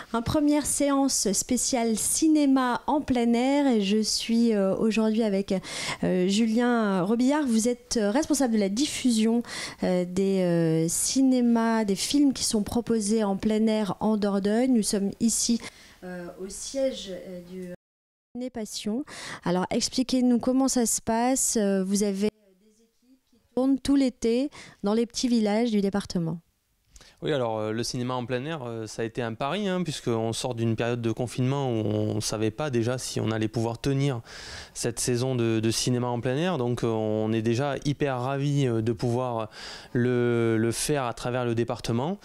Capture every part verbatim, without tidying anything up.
une première séance spéciale cinéma en plein air et je suis euh, aujourd'hui avec euh, Julien Robillard. Vous êtes responsable de la diffusion euh, des euh, cinémas, des films qui sont proposés en plein air en Dordogne. Nous sommes ici euh, au siège euh, du Ciné Passion. Alors expliquez-nous comment ça se passe. Vous avez des équipes qui tournent tout l'été dans les petits villages du département. Oui, alors euh, le cinéma en plein air, euh, ça a été un pari, hein, puisqu'on sort d'une période de confinement où on ne savait pas déjà si on allait pouvoir tenir cette saison de, de cinéma en plein air. Donc euh, on est déjà hyper ravis euh, de pouvoir le, le faire à travers le département.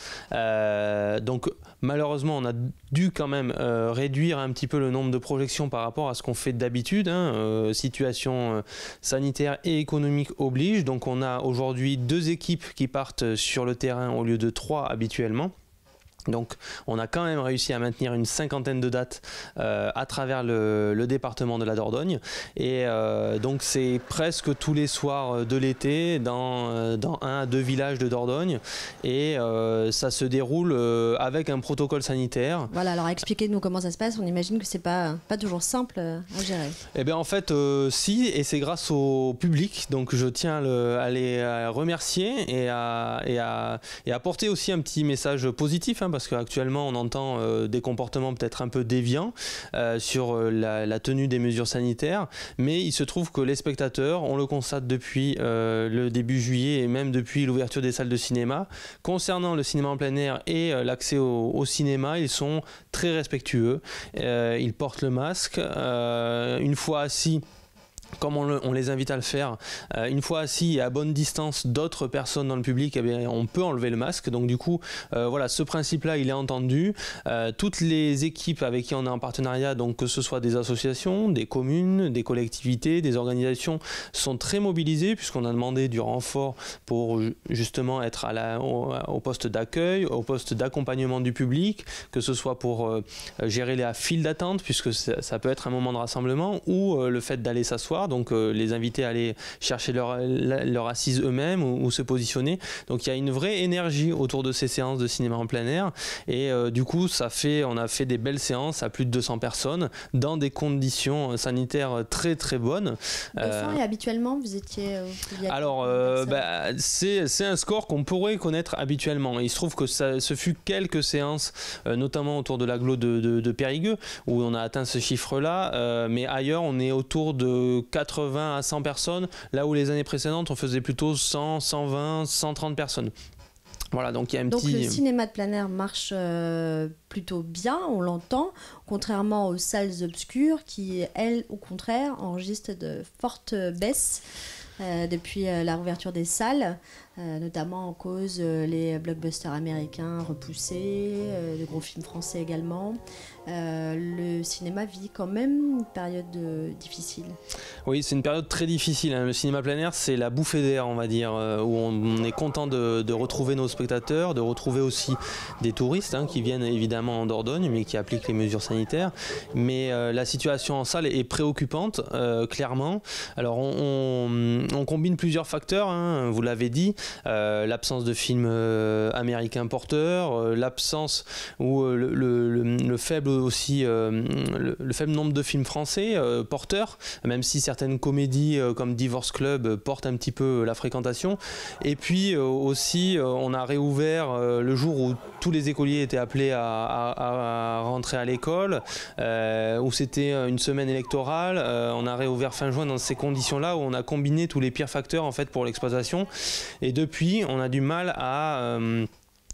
Euh, donc malheureusement, on a dû quand même euh, réduire un petit peu le nombre de projections par rapport à ce qu'on fait d'habitude. Hein. Euh, situation euh, sanitaire et économique oblige. Donc on a aujourd'hui deux équipes qui partent sur le terrain au lieu de trois habituellement. Donc on a quand même réussi à maintenir une cinquantaine de dates euh, à travers le, le département de la Dordogne et euh, donc c'est presque tous les soirs de l'été dans, dans un à deux villages de Dordogne et euh, ça se déroule euh, avec un protocole sanitaire. Voilà, alors expliquez-nous comment ça se passe, on imagine que c'est pas, pas toujours simple à gérer. Eh bien en fait euh, si, et c'est grâce au public, donc je tiens à, le, à les à remercier et à, et, à, et à apporter aussi un petit message positif, hein, parce qu'actuellement on entend euh, des comportements peut-être un peu déviants euh, sur euh, la, la tenue des mesures sanitaires, mais il se trouve que les spectateurs, on le constate depuis euh, le début juillet et même depuis l'ouverture des salles de cinéma, concernant le cinéma en plein air et euh, l'accès au, au cinéma, ils sont très respectueux, euh, ils portent le masque, euh, une fois assis, comme on, le, on les invite à le faire, euh, une fois assis et à bonne distance d'autres personnes dans le public, eh bien, on peut enlever le masque. Donc du coup, euh, voilà, ce principe-là, il est entendu. Euh, toutes les équipes avec qui on est en partenariat, donc que ce soit des associations, des communes, des collectivités, des organisations, sont très mobilisées puisqu'on a demandé du renfort pour justement être à la, au, au poste d'accueil, au poste d'accompagnement du public, que ce soit pour euh, gérer la file d'attente puisque ça, ça peut être un moment de rassemblement ou euh, le fait d'aller s'asseoir. Donc euh, les inviter à aller chercher leur, leur assise eux-mêmes ou, ou se positionner. Donc il y a une vraie énergie autour de ces séances de cinéma en plein air et euh, du coup ça fait, on a fait des belles séances à plus de deux cents personnes dans des conditions sanitaires très très bonnes. deux cents euh, et habituellement vous étiez... Euh, alors euh, bah, c'est, c'est un score qu'on pourrait connaître habituellement. Il se trouve que ça, ce fut quelques séances, euh, notamment autour de l'agglo de, de, de Périgueux où on a atteint ce chiffre-là, euh, mais ailleurs on est autour de quatre-vingts à cent personnes, là où les années précédentes on faisait plutôt cent, cent vingt, cent trente personnes. Voilà, donc il y a un donc petit... le cinéma de plein air marche euh, plutôt bien, on l'entend, contrairement aux salles obscures qui, elles, au contraire, enregistrent de fortes baisses euh, depuis euh, la réouverture des salles, euh, notamment en cause euh, les blockbusters américains repoussés, euh, de gros films français également. Euh, le cinéma vit quand même une période euh, difficile. Oui, c'est une période très difficile, hein. Le cinéma plein air, c'est la bouffée d'air, on va dire, euh, où on, on est content de, de retrouver nos spectateurs, de retrouver aussi des touristes, hein, qui viennent évidemment en Dordogne, mais qui appliquent les mesures sanitaires. Mais euh, la situation en salle est préoccupante, euh, clairement. Alors on, on, on combine plusieurs facteurs, hein, vous l'avez dit, euh, l'absence de films euh, américains porteurs, euh, l'absence ou euh, le, le, le faible aussi euh, le, le faible nombre de films français euh, porteurs, même si certaines comédies euh, comme Divorce Club euh, portent un petit peu la fréquentation. Et puis euh, aussi euh, on a réouvert euh, le jour où tous les écoliers étaient appelés à, à, à rentrer à l'école, euh, où c'était une semaine électorale. Euh, on a réouvert fin juin dans ces conditions-là où on a combiné tous les pires facteurs en fait pour l'exploitation. Et depuis on a du mal à euh,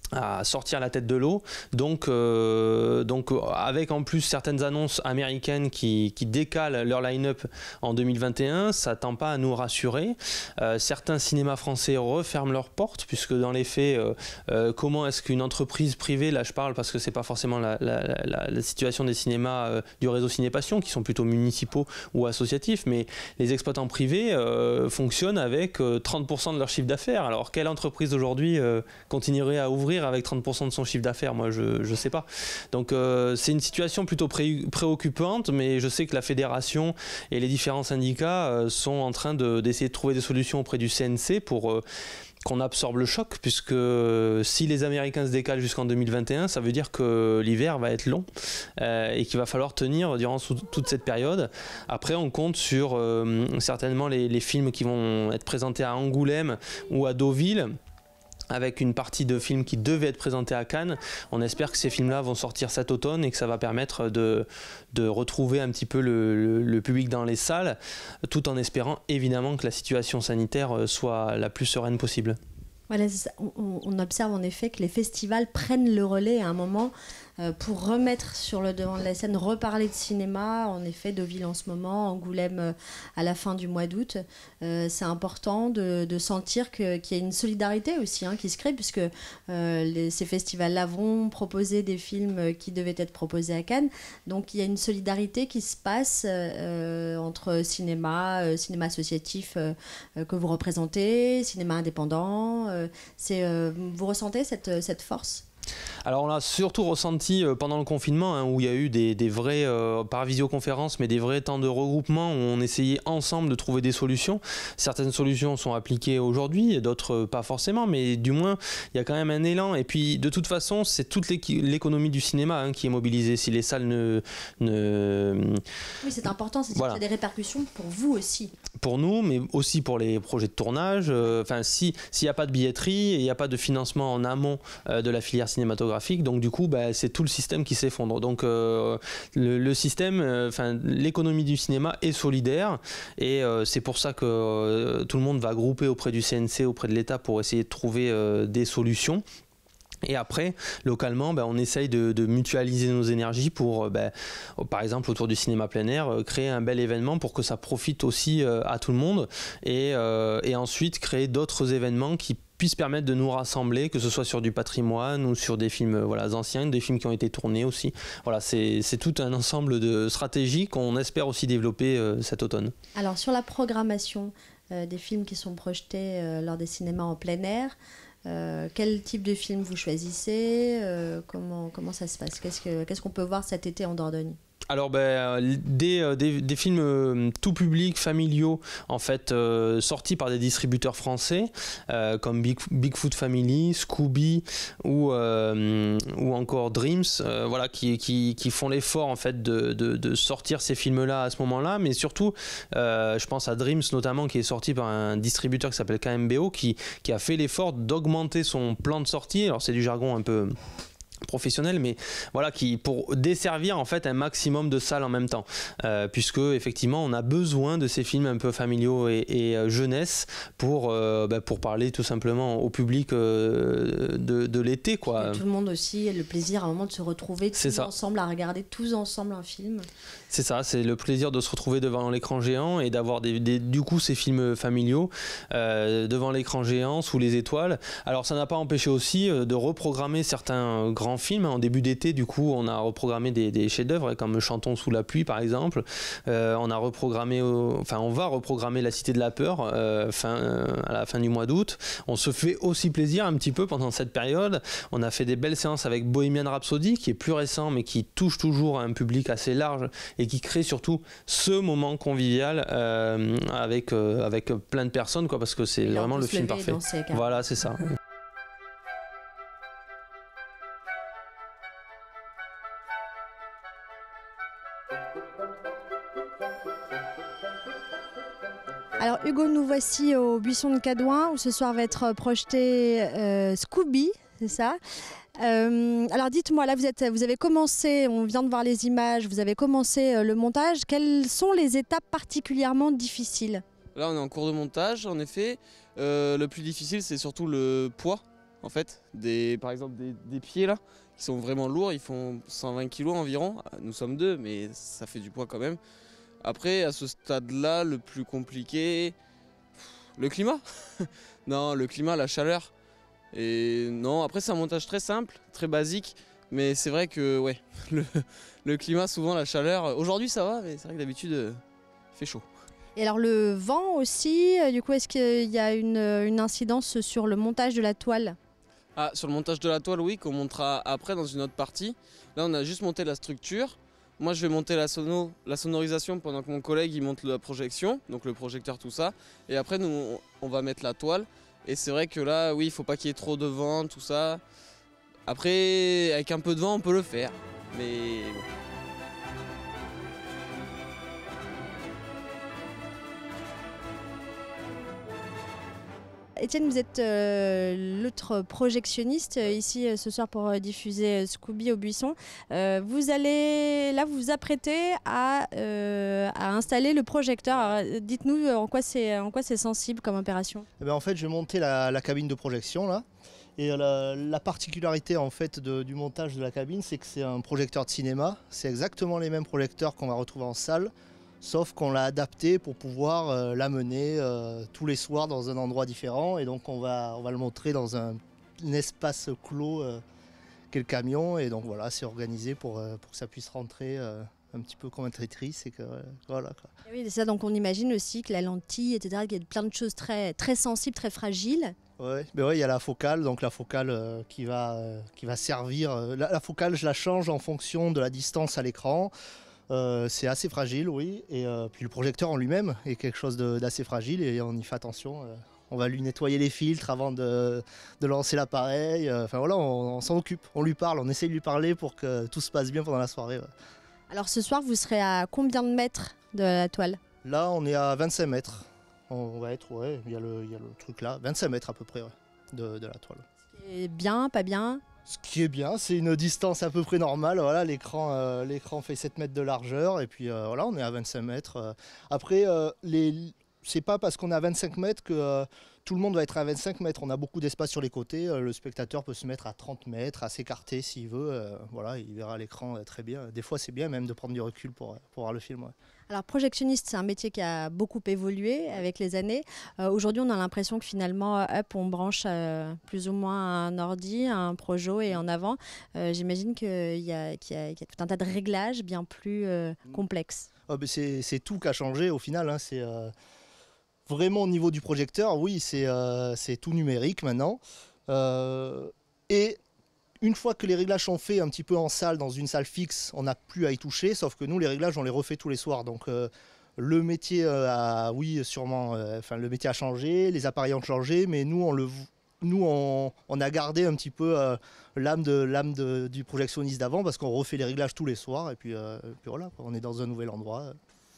à sortir la tête de l'eau, donc, euh, donc avec en plus certaines annonces américaines qui, qui décalent leur line-up en deux mille vingt et un, ça tend pas à nous rassurer. Euh, certains cinémas français referment leurs portes, puisque dans les faits, euh, euh, comment est-ce qu'une entreprise privée, là je parle parce que c'est pas forcément la, la, la, la situation des cinémas euh, du réseau Ciné Passion, qui sont plutôt municipaux ou associatifs, mais les exploitants privés euh, fonctionnent avec euh, trente pour cent de leur chiffre d'affaires. Alors quelle entreprise aujourd'hui euh, continuerait à ouvrir avec trente pour cent de son chiffre d'affaires? Moi je ne sais pas. Donc euh, c'est une situation plutôt pré préoccupante, mais je sais que la fédération et les différents syndicats euh, sont en train de, d'essayer de trouver des solutions auprès du C N C pour euh, qu'on absorbe le choc, puisque si les Américains se décalent jusqu'en deux mille vingt et un, ça veut dire que l'hiver va être long euh, et qu'il va falloir tenir durant sous, toute cette période. Après, on compte sur euh, certainement les, les films qui vont être présentés à Angoulême ou à Deauville, avec une partie de films qui devaient être présentés à Cannes. On espère que ces films-là vont sortir cet automne et que ça va permettre de, de retrouver un petit peu le, le, le public dans les salles, tout en espérant évidemment que la situation sanitaire soit la plus sereine possible. Voilà, on, on observe en effet que les festivals prennent le relais à un moment euh, pour remettre sur le devant de la scène, reparler de cinéma. En effet, Deauville en ce moment, Angoulême euh, à la fin du mois d'août. Euh, c'est important de, de sentir que, qu'il y a une solidarité aussi hein, qui se crée, puisque euh, les, ces festivals-là vont proposer des films qui devaient être proposés à Cannes. Donc il y a une solidarité qui se passe euh, entre cinéma, euh, cinéma associatif euh, que vous représentez, cinéma indépendant. Euh, c'est, euh, vous ressentez cette, cette force ? Alors on l'a surtout ressenti pendant le confinement hein, où il y a eu des, des vrais, euh, par visioconférence, mais des vrais temps de regroupement où on essayait ensemble de trouver des solutions. Certaines solutions sont appliquées aujourd'hui et d'autres pas forcément, mais du moins il y a quand même un élan. Et puis de toute façon c'est toute l'économie du cinéma hein, qui est mobilisée. Si les salles ne... ne... Oui, c'est important, c'est voilà. qu'il y a des répercussions pour vous aussi. Pour nous, mais aussi pour les projets de tournage. Enfin, euh, si, s'il n'y a pas de billetterie et il n'y a pas de financement en amont euh, de la filière cinématographique, donc du coup, bah, c'est tout le système qui s'effondre. Donc euh, le, le système, enfin euh, l'économie du cinéma est solidaire et euh, c'est pour ça que euh, tout le monde va grouper auprès du C N C, auprès de l'État pour essayer de trouver euh, des solutions. Et après, localement, ben, on essaye de, de mutualiser nos énergies pour, ben, par exemple, autour du cinéma plein air, créer un bel événement pour que ça profite aussi euh, à tout le monde et, euh, et ensuite créer d'autres événements qui puissent permettre de nous rassembler, que ce soit sur du patrimoine ou sur des films voilà, anciens, des films qui ont été tournés aussi. Voilà, c'est, c'est tout un ensemble de stratégies qu'on espère aussi développer euh, cet automne. Alors, sur la programmation euh, des films qui sont projetés euh, lors des cinémas en plein air, Euh, quel type de film vous choisissez euh, comment, comment ça se passe qu'est-ce, que, qu'est-ce qu'on peut voir cet été en Dordogne ? Alors ben, des, des, des films euh, tout public, familiaux, en fait, euh, sortis par des distributeurs français, euh, comme Big, Bigfoot Family, Scooby ou, euh, ou encore Dreams, euh, voilà, qui, qui, qui font l'effort en fait, de, de, de sortir ces films-là à ce moment-là, mais surtout, euh, je pense à Dreams notamment, qui est sorti par un distributeur qui s'appelle K M B O, qui, qui a fait l'effort d'augmenter son plan de sortie. Alors c'est du jargon un peu professionnel, mais voilà, qui pour desservir en fait un maximum de salles en même temps, euh, puisque effectivement on a besoin de ces films un peu familiaux et, et euh, jeunesse pour euh, bah, pour parler tout simplement au public euh, de, de l'été quoi. Et tout le monde aussi a le plaisir à un moment de se retrouver tous c'est ça. ensemble à regarder tous ensemble un film. C'est ça, c'est le plaisir de se retrouver devant l'écran géant et d'avoir des, des, du coup ces films familiaux euh, devant l'écran géant sous les étoiles. Alors ça n'a pas empêché aussi euh, de reprogrammer certains grands films. En début d'été, du coup, on a reprogrammé des, des chefs-d'œuvre comme Chantons sous la pluie, par exemple. Euh, on a reprogrammé, euh, enfin, on va reprogrammer La Cité de la Peur euh, fin, euh, à la fin du mois d'août. On se fait aussi plaisir un petit peu pendant cette période. On a fait des belles séances avec Bohemian Rhapsody, qui est plus récent, mais qui touche toujours à un public assez large et qui crée surtout ce moment convivial euh, avec, euh, avec plein de personnes, quoi, parce que c'est vraiment le film parfait. Voilà, c'est ça. Alors Hugo, nous voici au Buisson de Cadouin où ce soir va être projeté euh, Scooby, c'est ça ? Euh, alors dites-moi, là vous, êtes, vous avez commencé, on vient de voir les images, vous avez commencé euh, le montage. Quelles sont les étapes particulièrement difficiles ? Là on est en cours de montage, en effet. Euh, le plus difficile c'est surtout le poids, en fait. Des, par exemple des, des pieds là, qui sont vraiment lourds, ils font cent vingt kilos environ. Nous sommes deux, mais ça fait du poids quand même. Après, à ce stade-là, le plus compliqué, le climat. Non, le climat, la chaleur. Et non, après c'est un montage très simple, très basique, mais c'est vrai que ouais, le, le climat, souvent la chaleur, aujourd'hui ça va, mais c'est vrai que d'habitude euh, il fait chaud. Et alors le vent aussi, du coup est-ce qu'il y a une, une incidence sur le montage de la toile ? Ah, sur le montage de la toile, oui, qu'on montrera après dans une autre partie. Là on a juste monté la structure. Moi je vais monter la, sono, la sonorisation pendant que mon collègue il monte la projection, donc le projecteur, tout ça. Et après nous on va mettre la toile. Et c'est vrai que là, oui, il faut pas qu'il y ait trop de vent, tout ça. Après, avec un peu de vent, on peut le faire. Mais bon. Étienne, vous êtes euh, l'autre projectionniste euh, ici euh, ce soir pour euh, diffuser euh, Scooby au Buisson. Euh, vous allez, là, vous vous apprêtez à, euh, à installer le projecteur. Alors, dites-nous euh, en quoi c'est en quoi c'est sensible comme opération. Eh bien, en fait, je vais monter la, la cabine de projection là. Et la, la particularité en fait de, du montage de la cabine, c'est que c'est un projecteur de cinéma. C'est exactement les mêmes projecteurs qu'on va retrouver en salle, sauf qu'on l'a adapté pour pouvoir euh, l'amener euh, tous les soirs dans un endroit différent. Et donc on va, on va le montrer dans un, un espace clos euh, qu'est le camion. Et donc voilà, c'est organisé pour, euh, pour que ça puisse rentrer euh, un petit peu comme un Tetris. Et que, euh, voilà, quoi. Et oui, c'est ça. Donc on imagine aussi que la lentille, et cetera, qu'il y a plein de choses très, très sensibles, très fragiles. Oui, ben ouais, il y a la focale, donc la focale euh, qui, va, euh, qui va servir. Euh, la, la focale, je la change en fonction de la distance à l'écran. Euh, c'est assez fragile, oui. Et euh, puis le projecteur en lui-même est quelque chose de, d'assez fragile et on y fait attention. Euh, on va lui nettoyer les filtres avant de, de lancer l'appareil. Euh, enfin voilà, on, on s'en occupe, on lui parle, on essaie de lui parler pour que tout se passe bien pendant la soirée. Ouais. Alors ce soir, vous serez à combien de mètres de la toile? Là, on est à vingt-cinq mètres. On va être, ouais, il y a le, il y a le truc là, vingt-cinq mètres à peu près ouais, de, de la toile. Ce qui est bien, pas bien? Ce qui est bien, c'est une distance à peu près normale. Voilà, l'écran, euh, l'écran fait sept mètres de largeur et puis euh, voilà, on est à vingt-cinq mètres. Euh. Après, euh, les, c'est pas parce qu'on est à vingt-cinq mètres que euh, tout le monde va être à vingt-cinq mètres. On a beaucoup d'espace sur les côtés. Euh, le spectateur peut se mettre à trente mètres, à s'écarter s'il veut. Euh, voilà, il verra l'écran euh, très bien. Des fois, c'est bien même de prendre du recul pour, pour voir le film. Ouais. Alors projectionniste, c'est un métier qui a beaucoup évolué avec les années. Euh, aujourd'hui, on a l'impression que finalement, hop, on branche euh, plus ou moins un ordi, un projo et en avant. Euh, j'imagine qu'il y a, qu'il y a, qu'il y a tout un tas de réglages bien plus euh, complexes. Oh, ben c'est, c'est tout qui a changé au final. Hein. C'est euh, vraiment au niveau du projecteur, oui, c'est, euh, c'est tout numérique maintenant. Euh, et une fois que les réglages sont faits un petit peu en salle, dans une salle fixe, on n'a plus à y toucher, sauf que nous, les réglages, on les refait tous les soirs. Donc euh, le métier euh, a, oui, sûrement, euh, enfin, le métier a changé, les appareils ont changé, mais nous, on, le, nous, on, on a gardé un petit peu euh, l'âme, de, l'âme de, du projectionniste d'avant, parce qu'on refait les réglages tous les soirs, et puis, euh, et puis voilà, on est dans un nouvel endroit.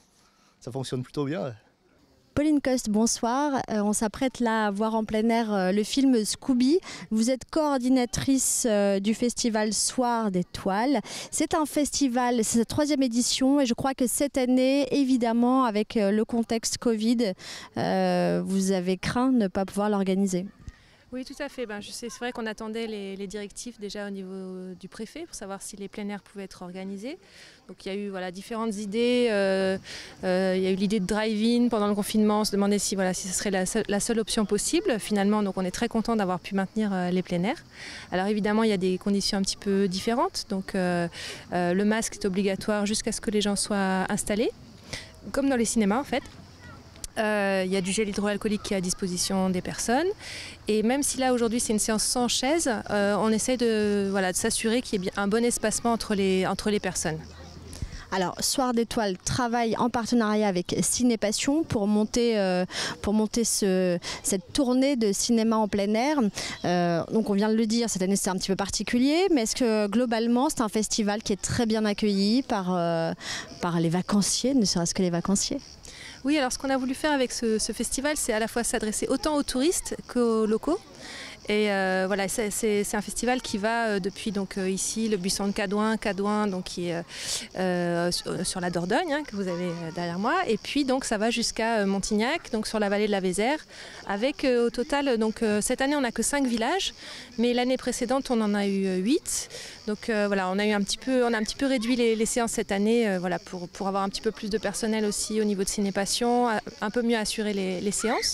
Ça fonctionne plutôt bien. Pauline Coste, bonsoir. Euh, on s'apprête là à voir en plein air euh, le film Scooby. Vous êtes coordinatrice euh, du festival Soir d'Étoiles. C'est un festival, c'est sa troisième édition et je crois que cette année, évidemment, avec euh, le contexte Covid, euh, vous avez craint de ne pas pouvoir l'organiser. Oui, tout à fait. Ben, je sais, c'est vrai qu'on attendait les, les directives déjà au niveau du préfet pour savoir si les plein air pouvaient être organisés. Donc il y a eu voilà, différentes idées. Euh, euh, il y a eu l'idée de drive-in pendant le confinement. On se demandait si, voilà, si ce serait la seule, la seule option possible. Finalement, donc on est très content d'avoir pu maintenir euh, les plein air. Alors évidemment, il y a des conditions un petit peu différentes. Donc euh, euh, le masque est obligatoire jusqu'à ce que les gens soient installés, comme dans les cinémas en fait. Il euh, y a du gel hydroalcoolique qui est à disposition des personnes et même si là aujourd'hui c'est une séance sans chaise, euh, on essaie de, voilà, de s'assurer qu'il y ait un bon espacement entre les, entre les personnes. Alors, Soir d'Étoiles travaille en partenariat avec Ciné Passion pour monter, euh, pour monter ce, cette tournée de cinéma en plein air. Euh, donc, on vient de le dire, cette année c'est un petit peu particulier, mais est-ce que globalement c'est un festival qui est très bien accueilli par, euh, par les vacanciers, ne serait-ce que les vacanciers ? Oui, alors ce qu'on a voulu faire avec ce, ce festival, c'est à la fois s'adresser autant aux touristes qu'aux locaux. Et euh, voilà, c'est, c'est, c'est un festival qui va euh, depuis donc euh, ici le buisson de Cadouin, Cadouin donc qui est euh, sur, sur la Dordogne hein, que vous avez euh, derrière moi, et puis donc ça va jusqu'à euh, Montignac, donc sur la vallée de la Vézère, avec euh, au total donc euh, cette année on n'a que cinq villages, mais l'année précédente on en a eu euh, huit. Donc euh, voilà, on a eu un petit peu, on a un petit peu réduit les, les séances cette année, euh, voilà pour pour avoir un petit peu plus de personnel aussi au niveau de Ciné Passion, un peu mieux assurer les, les séances.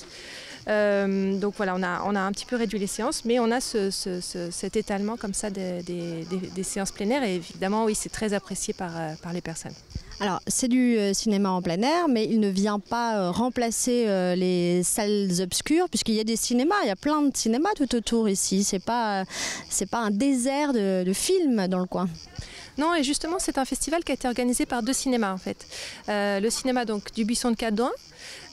Euh, donc voilà, on a, on a un petit peu réduit les séances, mais on a ce, ce, ce, cet étalement comme ça des, des, des, des séances plein air et évidemment, oui, c'est très apprécié par, par les personnes. Alors, c'est du euh, cinéma en plein air, mais il ne vient pas euh, remplacer euh, les salles obscures, puisqu'il y a des cinémas, il y a plein de cinémas tout autour ici. C'est pas, euh, c'est pas un désert de, de films dans le coin. Non, et justement, c'est un festival qui a été organisé par deux cinémas en fait. Euh, le cinéma donc du Buisson de Cadouin,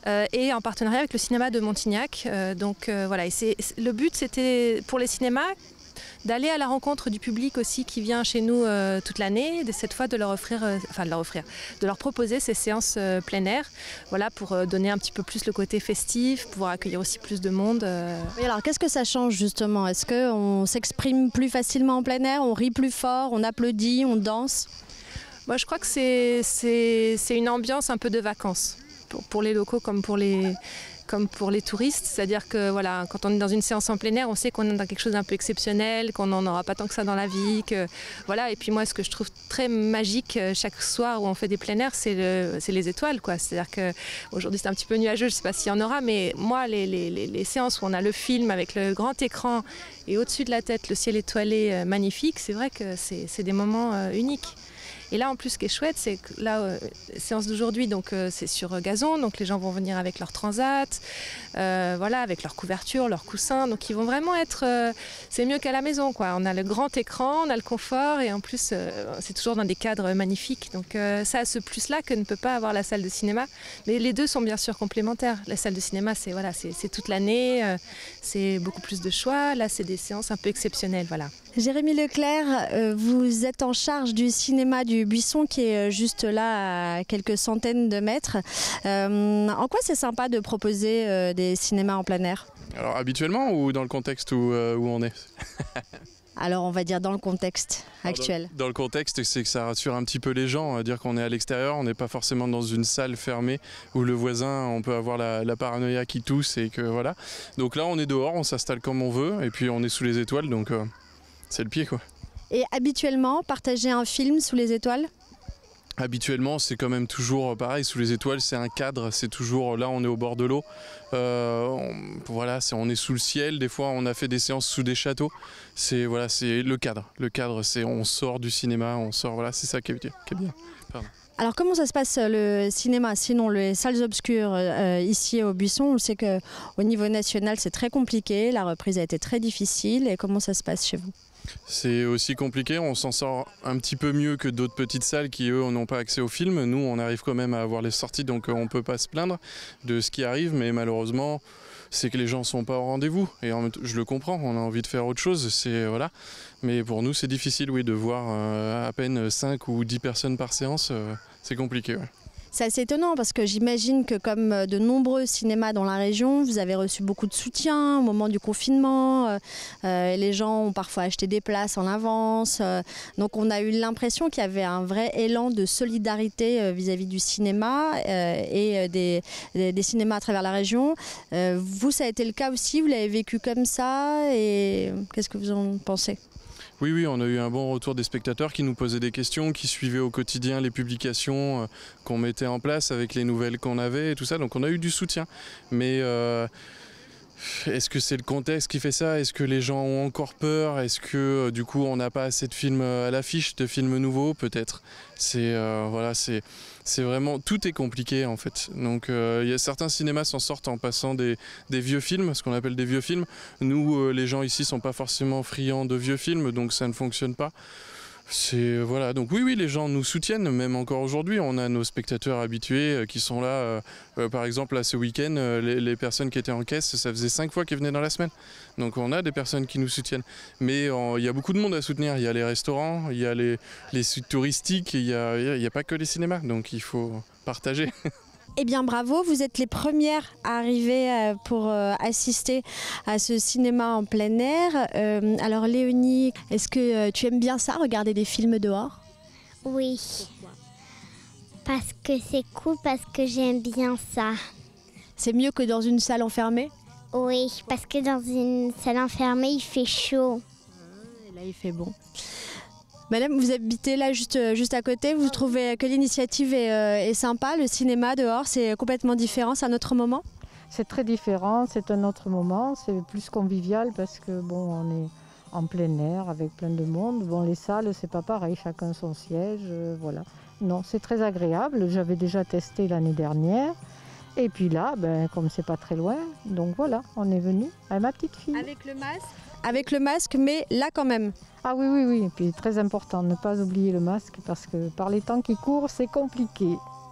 euh, et en partenariat avec le cinéma de Montignac. Euh, donc euh, voilà, et c'est, le but c'était pour les cinémas d'aller à la rencontre du public aussi qui vient chez nous euh, toute l'année, de cette fois de leur offrir, euh, enfin de leur offrir, de leur proposer ces séances euh, plein air, voilà, pour euh, donner un petit peu plus le côté festif, pouvoir accueillir aussi plus de monde. Euh. Et alors qu'est-ce que ça change justement? Est-ce qu'on s'exprime plus facilement en plein air, on rit plus fort, on applaudit, on danse? Moi, je crois que c'est, c'est, c'est une ambiance un peu de vacances, pour, pour les locaux comme pour les... comme pour les touristes, c'est-à-dire que voilà, quand on est dans une séance en plein air, on sait qu'on est dans quelque chose d'un peu exceptionnel, qu'on n'en aura pas tant que ça dans la vie, que voilà. Et puis moi, ce que je trouve très magique chaque soir où on fait des plein air, c'est, le, c'est les étoiles, quoi. C'est-à-dire que aujourd'hui c'est un petit peu nuageux, je ne sais pas s'il y en aura, mais moi, les, les, les, les séances où on a le film avec le grand écran et au-dessus de la tête le ciel étoilé euh, magnifique, c'est vrai que c'est, c'est des moments euh, uniques. Et là, en plus, ce qui est chouette, c'est que là, euh, séance d'aujourd'hui, donc euh, c'est sur gazon, donc les gens vont venir avec leur transat, euh, voilà, avec leur couverture, leurs coussins, donc ils vont vraiment être, euh, c'est mieux qu'à la maison, quoi. On a le grand écran, on a le confort, et en plus, euh, c'est toujours dans des cadres magnifiques. Donc euh, ça a ce plus-là que ne peut pas avoir la salle de cinéma. Mais les deux sont bien sûr complémentaires. La salle de cinéma, c'est voilà, c'est, c'est toute l'année, euh, c'est beaucoup plus de choix. Là, c'est des séances un peu exceptionnelles, voilà. Jérémy Leclerc, euh, vous êtes en charge du cinéma du Buisson qui est juste là à quelques centaines de mètres. Euh, en quoi c'est sympa de proposer euh, des cinémas en plein air? Alors habituellement ou dans le contexte où, euh, où on est? Alors on va dire dans le contexte actuel. Dans, dans le contexte, c'est que ça rassure un petit peu les gens, à dire qu'on est à l'extérieur, on n'est pas forcément dans une salle fermée où le voisin, on peut avoir la, la paranoïa qui tousse et que voilà. Donc là on est dehors, on s'installe comme on veut et puis on est sous les étoiles, donc euh, c'est le pied, quoi. Et habituellement, partager un film sous les étoiles? Habituellement, c'est quand même toujours pareil, sous les étoiles, c'est un cadre, c'est toujours, là on est au bord de l'eau, euh, on, voilà, c'est, on est sous le ciel, des fois on a fait des séances sous des châteaux, c'est, voilà, c'est le cadre, le cadre c'est on sort du cinéma, on sort, voilà, c'est ça qui est, qui est bien. Pardon. Alors comment ça se passe le cinéma, sinon les salles obscures euh, ici au Buisson? On sait qu'au niveau national c'est très compliqué, la reprise a été très difficile, et comment ça se passe chez vous? C'est aussi compliqué, on s'en sort un petit peu mieux que d'autres petites salles qui eux n'ont pas accès au film. Nous on arrive quand même à avoir les sorties, donc on ne peut pas se plaindre de ce qui arrive, mais malheureusement c'est que les gens ne sont pas au rendez-vous, et en même temps, je le comprends, on a envie de faire autre chose, c'est, voilà. Mais pour nous c'est difficile, oui, de voir euh, à peine cinq ou dix personnes par séance, euh, c'est compliqué. Ouais. C'est assez étonnant parce que j'imagine que comme de nombreux cinémas dans la région, vous avez reçu beaucoup de soutien au moment du confinement. Euh, les gens ont parfois acheté des places en avance. Euh, donc on a eu l'impression qu'il y avait un vrai élan de solidarité euh, vis-à-vis du cinéma euh, et des, des, des cinémas à travers la région. Euh, vous, ça a été le cas aussi? Vous l'avez vécu comme ça? Et qu'est-ce que vous en pensez? Oui, oui, on a eu un bon retour des spectateurs qui nous posaient des questions, qui suivaient au quotidien les publications euh, qu'on mettait en place avec les nouvelles qu'on avait et tout ça. Donc on a eu du soutien. Mais euh, est-ce que c'est le contexte qui fait ça? Est-ce que les gens ont encore peur? Est-ce que euh, du coup on n'a pas assez de films à l'affiche, de films nouveaux? Peut-être. C'est euh, voilà, c'est c'est vraiment, tout est compliqué en fait. Donc euh, il y a certains cinémas s'en sortent en passant des, des vieux films, ce qu'on appelle des vieux films. Nous, euh, les gens ici sont pas forcément friands de vieux films, donc ça ne fonctionne pas. C'est voilà, donc oui, oui, les gens nous soutiennent, même encore aujourd'hui. On a nos spectateurs habitués euh, qui sont là. Euh, euh, par exemple, là, ce week-end, euh, les, les personnes qui étaient en caisse, ça faisait cinq fois qu'ils venaient dans la semaine. Donc on a des personnes qui nous soutiennent. Mais il y a beaucoup de monde à soutenir. Il y a les restaurants, il y a les, les sites touristiques, il n'y a, y a, a pas que les cinémas. Donc il faut partager. Eh bien bravo, vous êtes les premières à arriver pour assister à ce cinéma en plein air. Euh, alors Léonie, est-ce que tu aimes bien ça, regarder des films dehors? Oui. Pourquoi? Parce que c'est cool, parce que j'aime bien ça. C'est mieux que dans une salle enfermée? Oui, parce que dans une salle enfermée, il fait chaud. Et là, il fait bon. Madame, vous habitez là juste, juste à côté, vous trouvez que l'initiative est, euh, est sympa, le cinéma dehors, c'est complètement différent, c'est un autre moment? C'est très différent, c'est un autre moment, c'est plus convivial parce que bon, on est en plein air avec plein de monde. Bon, les salles, c'est pas pareil, chacun son siège, euh, voilà. Non, c'est très agréable, j'avais déjà testé l'année dernière. Et puis là, ben, comme c'est pas très loin, donc voilà, on est venu avec ma petite fille. Avec le masque? Avec le masque, mais là quand même. Ah oui, oui, oui. Et puis très important, ne pas oublier le masque parce que par les temps qui courent, c'est compliqué.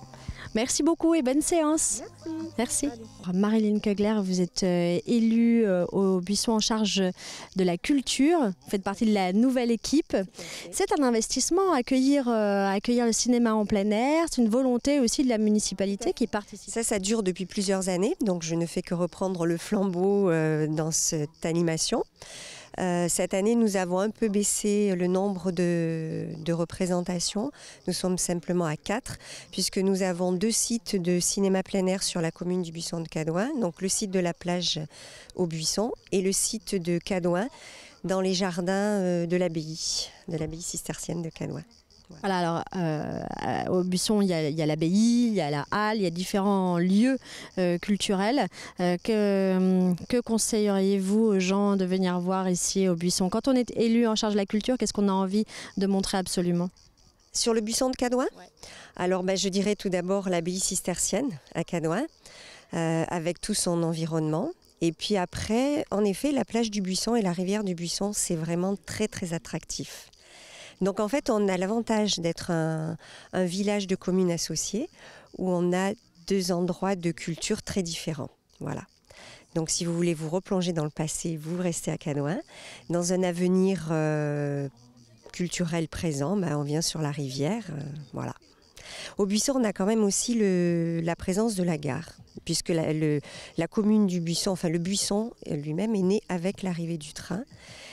Merci beaucoup et bonne séance. Merci. Merci. Marilyn Kugler, vous êtes euh, élue euh, au Buisson en charge de la culture. Vous faites partie de la nouvelle équipe. C'est un investissement, accueillir, euh, accueillir le cinéma en plein air. C'est une volonté aussi de la municipalité qui participe. Ça, ça dure depuis plusieurs années. Donc je ne fais que reprendre le flambeau euh, dans cette animation. Euh, cette année, nous avons un peu baissé le nombre de, de représentations. Nous sommes simplement à quatre, puisque nous avons deux sites de cinéma plein air sur la commune du Buisson de Cadouin. Donc le site de la plage au Buisson et le site de Cadouin dans les jardins de l'abbaye, de l'abbaye cistercienne de Cadouin. Voilà, alors euh, au Buisson, il y a, il y a l'abbaye, il y a la halle, il y a différents lieux euh, culturels. Euh, que, que conseilleriez-vous aux gens de venir voir ici au Buisson? Quand on est élu en charge de la culture, qu'est-ce qu'on a envie de montrer absolument? Sur le Buisson de Cadouin? Ouais. Alors ben, je dirais tout d'abord l'abbaye cistercienne à Cadouin, euh, avec tout son environnement. Et puis après, en effet, la plage du Buisson et la rivière du Buisson, c'est vraiment très très attractif. Donc en fait, on a l'avantage d'être un, un village de communes associées où on a deux endroits de culture très différents. Voilà. Donc si vous voulez vous replonger dans le passé, vous restez à Cadouin. Dans un avenir euh, culturel présent, ben, on vient sur la rivière. Euh, voilà. Au Buisson, on a quand même aussi le, la présence de la gare, puisque la, le, la commune du Buisson, enfin le Buisson lui-même est né avec l'arrivée du train.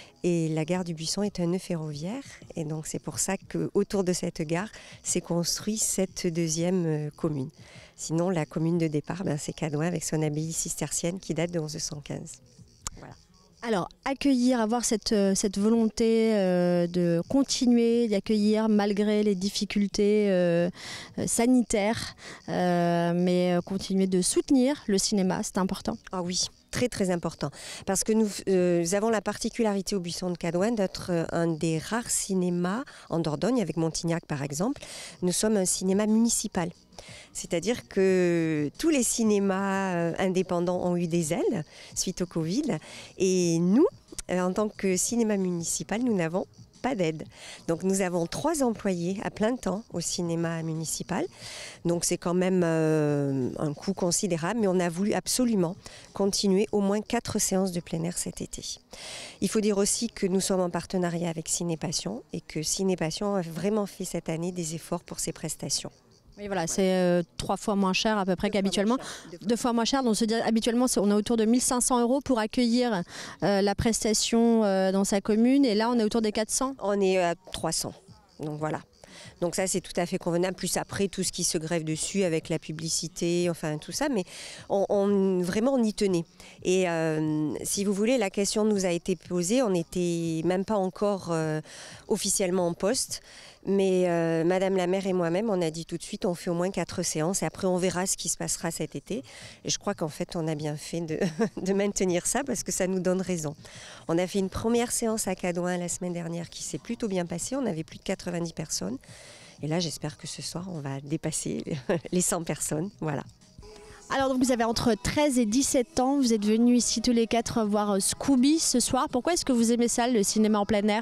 Et la gare du Buisson est un nœud ferroviaire. Et donc c'est pour ça qu'autour de cette gare s'est construite cette deuxième commune. Sinon, la commune de départ, ben, c'est Cadouin avec son abbaye cistercienne qui date de mille cent quinze. Voilà. Alors, accueillir, avoir cette, cette volonté euh, de continuer d'accueillir malgré les difficultés euh, sanitaires, euh, mais continuer de soutenir le cinéma, c'est important. Ah oui. Très très important, parce que nous, euh, nous avons la particularité au Buisson de Cadouin d'être euh, un des rares cinémas en Dordogne, avec Montignac par exemple. Nous sommes un cinéma municipal, c'est-à-dire que tous les cinémas euh, indépendants ont eu des aides suite au Covid, et nous, euh, en tant que cinéma municipal, nous n'avons pas d'aide. Donc nous avons trois employés à plein temps au cinéma municipal. Donc c'est quand même euh, un coût considérable, mais on a voulu absolument continuer au moins quatre séances de plein air cet été. Il faut dire aussi que nous sommes en partenariat avec Cinépassion et que Cinépassion a vraiment fait cette année des efforts pour ses prestations. Oui, voilà, c'est euh, trois fois moins cher à peu près qu'habituellement. Deux fois moins cher, donc se dire habituellement on est autour de mille cinq cents euros pour accueillir euh, la prestation euh, dans sa commune, et là on est autour des quatre cents. On est à trois cents, donc voilà. Donc ça c'est tout à fait convenable, plus après tout ce qui se grève dessus avec la publicité, enfin tout ça, mais on, on, vraiment on y tenait. Et euh, si vous voulez, la question nous a été posée, on n'était même pas encore euh, officiellement en poste, mais euh, Madame la maire et moi-même, on a dit tout de suite, on fait au moins quatre séances et après on verra ce qui se passera cet été. Et je crois qu'en fait on a bien fait de, de maintenir ça parce que ça nous donne raison. On a fait une première séance à Cadouin la semaine dernière qui s'est plutôt bien passée, on avait plus de quatre-vingt-dix personnes. Et là j'espère que ce soir on va dépasser les cent personnes, voilà. Alors donc vous avez entre treize et dix-sept ans, vous êtes venus ici tous les quatre voir Scooby ce soir. Pourquoi est-ce que vous aimez ça, le cinéma en plein air ?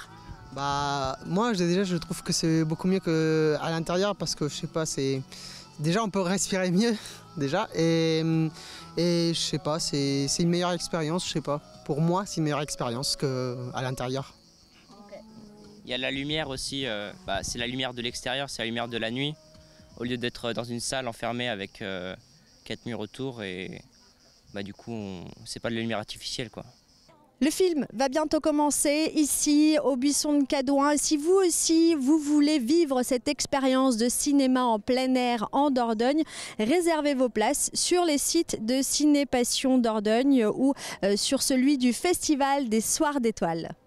Bah moi déjà je trouve que c'est beaucoup mieux qu'à l'intérieur parce que je sais pas, c'est déjà on peut respirer mieux déjà et, et je sais pas, c'est une meilleure expérience, je sais pas. Pour moi c'est une meilleure expérience qu'à l'intérieur. Il y a la lumière aussi, euh, bah, c'est la lumière de l'extérieur, c'est la lumière de la nuit, au lieu d'être dans une salle enfermée avec euh, quatre murs autour et bah, du coup c'est pas de la lumière artificielle quoi. Le film va bientôt commencer ici au Buisson de Cadouin. Si vous aussi, vous voulez vivre cette expérience de cinéma en plein air en Dordogne, réservez vos places sur les sites de Cinépassion Dordogne ou euh, sur celui du Festival des Soirs d'étoiles.